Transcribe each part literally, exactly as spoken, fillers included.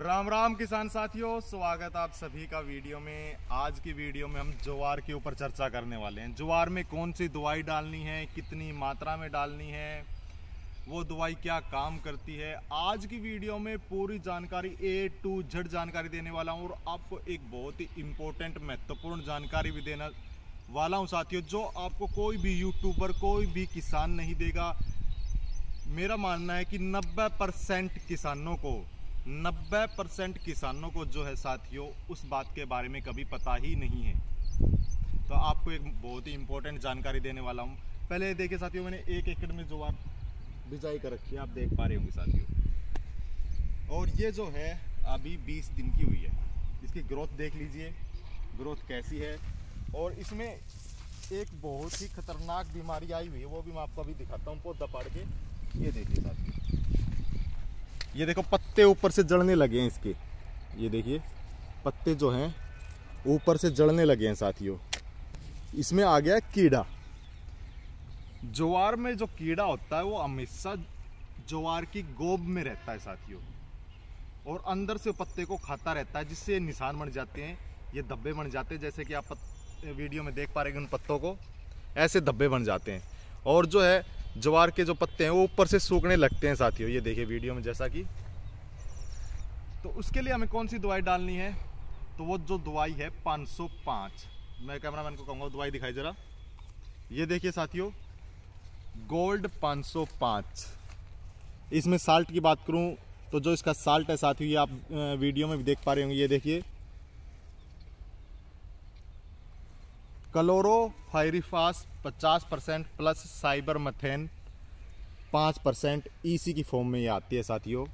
राम राम किसान साथियों, स्वागत आप सभी का वीडियो में। आज की वीडियो में हम ज्वार के ऊपर चर्चा करने वाले हैं। ज्वार में कौन सी दवाई डालनी है, कितनी मात्रा में डालनी है, वो दवाई क्या काम करती है। आज की वीडियो में पूरी जानकारी ए टू जेड जानकारी देने वाला हूँ और आपको एक बहुत ही इम्पोर्टेंट महत्वपूर्ण जानकारी भी देने वाला हूँ साथियों, जो आपको कोई भी यूट्यूबर, कोई भी किसान नहीं देगा। मेरा मानना है कि नब्बे परसेंट किसानों को नब्बे परसेंट किसानों को जो है साथियों, उस बात के बारे में कभी पता ही नहीं है। तो आपको एक बहुत ही इम्पोर्टेंट जानकारी देने वाला हूँ। पहले देखिए साथियों, मैंने एक एकड़ में ज्वार बिजाई कर रखी है, आप देख पा रहे होंगे साथियों। और ये जो है अभी बीस दिन की हुई है। इसकी ग्रोथ देख लीजिए, ग्रोथ कैसी है। और इसमें एक बहुत ही खतरनाक बीमारी आई हुई है, वो भी मैं आपको अभी दिखाता हूँ पौधा पाड़ के। ये देखिए साथियों, ये देखो पत्ते ऊपर से जड़ने लगे हैं इसके। ये देखिए पत्ते जो हैं ऊपर से जड़ने लगे हैं साथियों। इसमें आ गया कीड़ा। ज्वार में जो कीड़ा होता है वो हमेशा ज्वार की गोब में रहता है साथियों, और अंदर से पत्ते को खाता रहता है, जिससे निशान बन जाते हैं, ये धब्बे बन जाते हैं। जैसे कि आप वीडियो में देख पा रहे हैं, उन पत्तों को ऐसे धब्बे बन जाते हैं। और जो है ज्वार के जो पत्ते हैं वो ऊपर से सूखने लगते हैं साथियों। ये देखिए वीडियो में जैसा कि। तो उसके लिए हमें कौन सी दवाई डालनी है, तो वो जो दवाई है पाँच सौ पाँच। मैं कैमरामैन को कहूँगा दवाई दिखाई जरा। ये देखिए साथियों, गोल्ड पाँच सौ पाँच। इसमें साल्ट की बात करूं तो जो इसका साल्ट है साथियों, ये आप वीडियो में भी देख पा रहे होंगे। ये देखिए क्लोरोफाइरिफास पचास परसेंट प्लस साइबरमेथेन पाँच परसेंट ईसी की फॉर्म में ये आती है साथियों।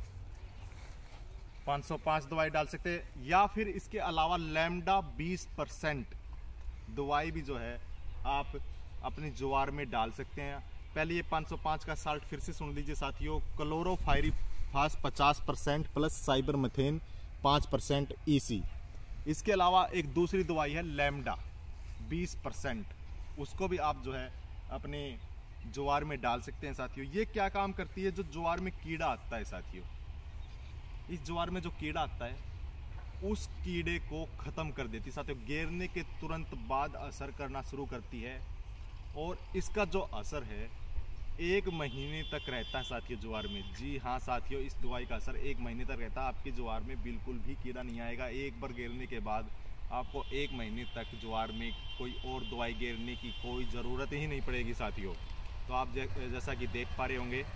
पाँच सौ पाँच दवाई डाल सकते हैं, या फिर इसके अलावा लैम्डा बीस परसेंट दवाई भी जो है आप अपने ज्वार में डाल सकते हैं। पहले ये पाँच सौ पाँच का साल्ट फिर से सुन लीजिए साथियों। क्लोरोफाइरिफास पचास परसेंट प्लस साइबरमेथेन पाँच परसेंट ईसी। इसके अलावा एक दूसरी दवाई है लैम्डा बीस परसेंट, उसको भी आप जो है अपने ज्वार में डाल सकते हैं साथियों। ये क्या काम करती है, जो ज्वार में कीड़ा आता है साथियों, इस ज्वार में जो कीड़ा आता है उस कीड़े को खत्म कर देती है साथियों। गिरने के तुरंत बाद असर करना शुरू करती है, और इसका जो असर है एक महीने तक रहता है साथियों ज्वार में। जी हाँ साथियों, इस दवाई का असर एक महीने तक रहता है। आपके ज्वार में बिल्कुल भी कीड़ा नहीं आएगा। एक बार गिरने के बाद आपको एक महीने तक ज्वार में कोई और दवाई गिरने की कोई ज़रूरत ही नहीं पड़ेगी साथियों। तो आप जैसा कि देख पा रहे होंगे,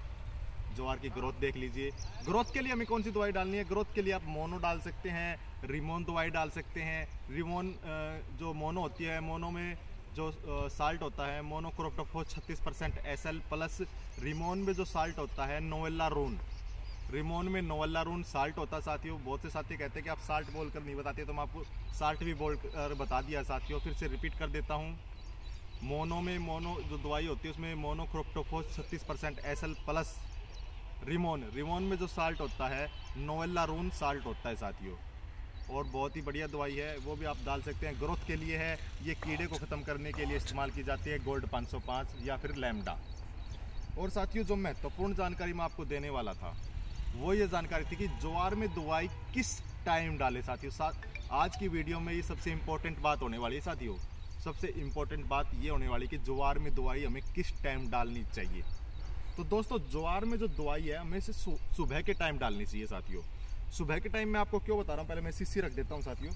ज्वार की ग्रोथ देख लीजिए। ग्रोथ के लिए हमें कौन सी दवाई डालनी है, ग्रोथ के लिए आप मोनो डाल सकते हैं, रिमोन दवाई डाल सकते हैं। रिमोन जो मोनो होती है, मोनो में जो साल्ट होता है मोनोक्रोटोफॉस छत्तीस percent S L plus Rimon में जो साल्ट होता है नोवेल्लारून। रिमोन में नोवेल्लारून साल्ट होता है साथियों। बहुत से साथी कहते हैं कि आप साल्ट बोलकर नहीं बताते, तो मैं आपको साल्ट भी बोल कर बता दिया साथियों। फिर से रिपीट कर देता हूँ। मोनो में मोनो जो दवाई होती है उसमें मोनोक्रोटोफॉस छत्तीस percent S L plus Rimon. Rimon में जो साल्ट होता है नोवेल्लारून साल्ट होता है साथियों, और बहुत ही बढ़िया दवाई है, वो भी आप डाल सकते हैं। ग्रोथ के लिए है, ये कीड़े को ख़त्म करने के लिए इस्तेमाल की जाती है, गोल्ड पाँच सौ पाँच या फिर लैम्डा। और साथियों जो महत्वपूर्ण जानकारी मैं आपको देने वाला था वो ये जानकारी थी कि ज्वार में दवाई किस टाइम डालें साथियों। साथ आज की वीडियो में ये सबसे इम्पोर्टेंट बात होने वाली है साथियों। सबसे इम्पोर्टेंट बात ये होने वाली कि ज्वार में दवाई हमें किस टाइम डालनी चाहिए। तो दोस्तों ज्वार में जो दवाई है हमें से सुबह के टाइम डालनी चाहिए साथियों। सुबह के टाइम में आपको क्यों बता रहा हूँ, पहले मैं शीशी रख देता हूँ साथियों।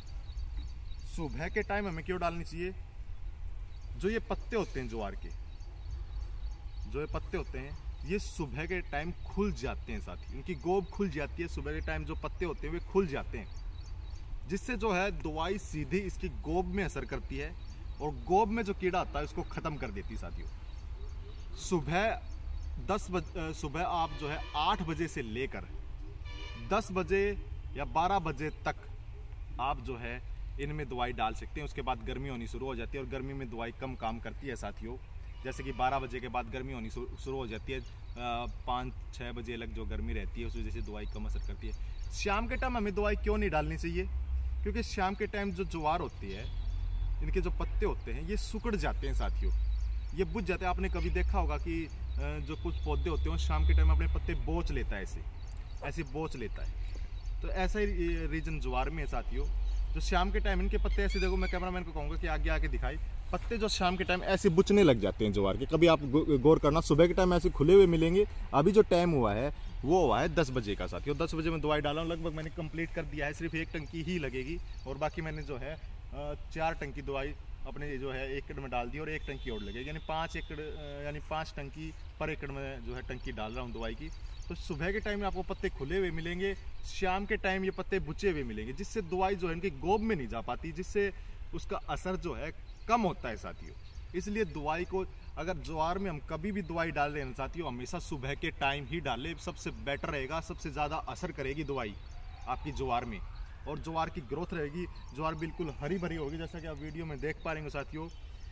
सुबह के टाइम हमें क्यों डालनी चाहिए, जो ये पत्ते होते हैं ज्वार के, जो ये पत्ते होते हैं ये सुबह के टाइम खुल जाते हैं साथियों। इनकी गोब खुल जाती है सुबह के टाइम, जो पत्ते होते हैं वे खुल जाते हैं, जिससे जो है दवाई सीधी इसकी गोब में असर करती है, और गोब में जो कीड़ा आता है उसको खत्म कर देती है साथियों। सुबह दस बजे सुबह आप जो है आठ बजे से लेकर दस बजे या बारह बजे तक आप जो है इनमें दवाई डाल सकते हैं। उसके बाद गर्मी होनी शुरू हो जाती है, और गर्मी में दवाई कम काम करती है साथियों। जैसे कि बारह बजे के बाद गर्मी होनी शुरू हो जाती है, पाँच छः बजे लग जो गर्मी रहती है उस वजह से दवाई कम असर करती है। शाम के टाइम हमें दवाई क्यों नहीं डालनी चाहिए, क्योंकि शाम के टाइम जो ज्वार होती है, इनके जो पत्ते होते हैं ये सुकड़ जाते हैं साथियों, ये बुझ जाते हैं। आपने कभी देखा होगा कि जो कुछ पौधे होते हैं शाम के टाइम अपने पत्ते बोच लेता है ऐसे, ऐसी बोच लेता है। तो ऐसा ही रीजन ज्वार में है साथियों। जो शाम के टाइम इनके पत्ते ऐसे, देखो मैं कैमरामैन को कहूँगा कि आगे आके दिखाई, पत्ते जो शाम के टाइम ऐसे बुचने लग जाते हैं ज्वार के। कभी आप गौर करना, सुबह के टाइम ऐसे खुले हुए मिलेंगे। अभी जो टाइम हुआ है वो हुआ है दस बजे का साथियों। दस बजे में दवाई डाला हूँ, लगभग मैंने कंप्लीट कर दिया है। सिर्फ एक टंकी ही लगेगी और बाकी मैंने जो है चार टंकी दवाई अपने जो है एकड़ में डाल दी और एक टंकी और लगेगी, यानी पाँच एकड़ यानी पाँच टंकी पर एकड़ में जो है टंकी डाल रहा हूँ दवाई की। तो सुबह के टाइम में आपको पत्ते खुले हुए मिलेंगे, शाम के टाइम ये पत्ते बुचे हुए मिलेंगे, जिससे दवाई जो है इनकी गोब में नहीं जा पाती, जिससे उसका असर जो है कम होता है साथियों। इसलिए दवाई को अगर ज्वार में हम कभी भी दवाई डाल रहे हैं साथियों, हमेशा सुबह के टाइम ही डालें, सबसे बेटर रहेगा, सबसे ज़्यादा असर करेगी दवाई आपकी ज्वार में और ज्वार की ग्रोथ रहेगी। ज्वार बिल्कुल हरी भरी होगी, जैसा कि आप वीडियो में देख पा रहे हैं साथियों।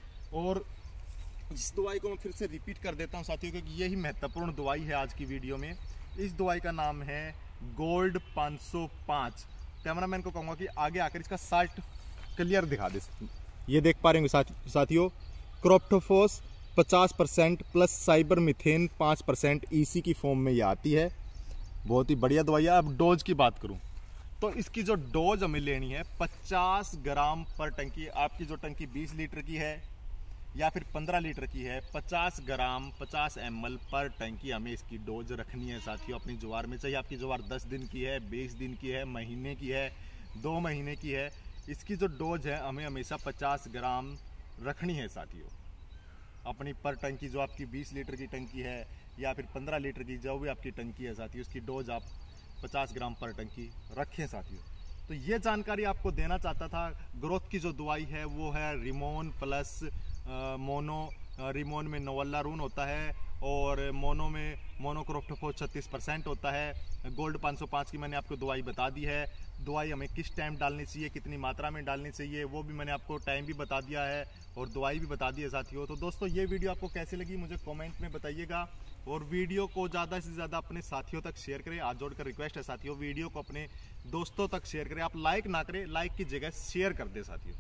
और इस दवाई को मैं फिर से रिपीट कर देता हूं साथियों, क्योंकि यही महत्वपूर्ण दवाई है आज की वीडियो में। इस दवाई का नाम है गोल्ड पाँच सौ पाँच। कैमरामैन को कहूँगा कि आगे आकर इसका साल्ट क्लियर दिखा दे। ये देख पा रहे होंगे साथ, साथियों, क्रोप्टोफॉस पचास परसेंट प्लस साइबर मिथेन पाँच परसेंट ईसी की फॉर्म में ये आती है। बहुत ही बढ़िया दवाई है। अब डोज की बात करूं तो इसकी जो डोज हमें लेनी है पचास ग्राम पर टंकी। आपकी जो टंकी बीस लीटर की है या फिर पंद्रह लीटर की है, पचास ग्राम पचास एम एल पर टंकी हमें इसकी डोज रखनी है साथियों अपनी ज्वार में। चाहिए आपकी ज्वार दस दिन की है, बीस दिन की है, महीने की है, दो महीने की है, इसकी जो डोज है हमें हमेशा पचास ग्राम रखनी है साथियों अपनी पर टंकी। जो आपकी बीस लीटर की टंकी है या फिर पंद्रह लीटर की जो भी आपकी टंकी है साथियों, उसकी डोज आप पचास ग्राम पर टंकी रखें साथियों। तो ये जानकारी आपको देना चाहता था। ग्रोथ की जो दवाई है वो है रिमोन प्लस आ, मोनो। आ, रिमोन में नोवल्लारून होता है और मोनो में मोनोक्रोप्टोफॉस छत्तीस परसेंट होता है। गोल्ड पाँच सौ पाँच की मैंने आपको दवाई बता दी है। दवाई हमें किस टाइम डालनी चाहिए, कितनी मात्रा में डालनी चाहिए, वो भी मैंने आपको टाइम भी बता दिया है और दवाई भी बता दी है साथियों। तो दोस्तों ये वीडियो आपको कैसी लगी मुझे कमेंट में बताइएगा और वीडियो को ज़्यादा से ज़्यादा अपने साथियों तक शेयर करें। हाथ जोड़कर रिक्वेस्ट है साथियों, वीडियो को अपने दोस्तों तक शेयर करें। आप लाइक ना करें, लाइक की जगह शेयर कर दें साथियों।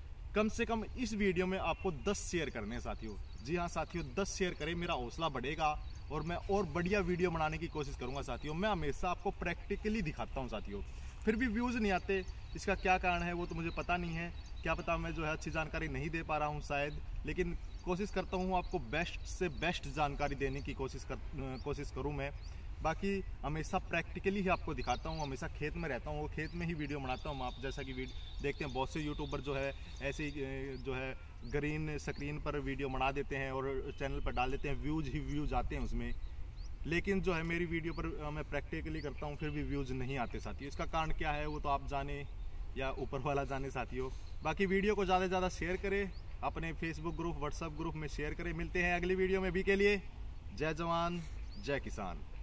कम से कम इस वीडियो में आपको दस शेयर करने हैं साथियों। जी हाँ साथियों, दस शेयर करें, मेरा हौसला बढ़ेगा और मैं और बढ़िया वीडियो बनाने की कोशिश करूंगा साथियों। मैं हमेशा आपको प्रैक्टिकली दिखाता हूं साथियों, फिर भी व्यूज़ नहीं आते। इसका क्या कारण है वो तो मुझे पता नहीं है, क्या पता मैं जो है अच्छी जानकारी नहीं दे पा रहा हूं शायद, लेकिन कोशिश करता हूं आपको बेस्ट से बेस्ट जानकारी देने की कोशिश कर कोशिश करूं मैं। बाकी हमेशा प्रैक्टिकली ही आपको दिखाता हूं, हमेशा खेत में रहता हूं, वो खेत में ही वीडियो बनाता हूं। आप जैसा कि वीडियो देखते हैं बहुत से यूट्यूबर जो है ऐसे ही जो है ग्रीन स्क्रीन पर वीडियो बना देते हैं और चैनल पर डाल देते हैं, व्यूज़ ही व्यूज़ आते हैं उसमें। लेकिन जो है मेरी वीडियो पर मैं प्रैक्टिकली करता हूं फिर भी व्यूज़ नहीं आते साथियों। इसका कारण क्या है वो तो आप जाने या ऊपर वाला जाने साथियों। बाकी वीडियो को ज़्यादा से ज़्यादा शेयर करें, अपने फेसबुक ग्रुप व्हाट्सएप ग्रुप में शेयर करें। मिलते हैं अगली वीडियो में, भी के लिए जय जवान जय किसान।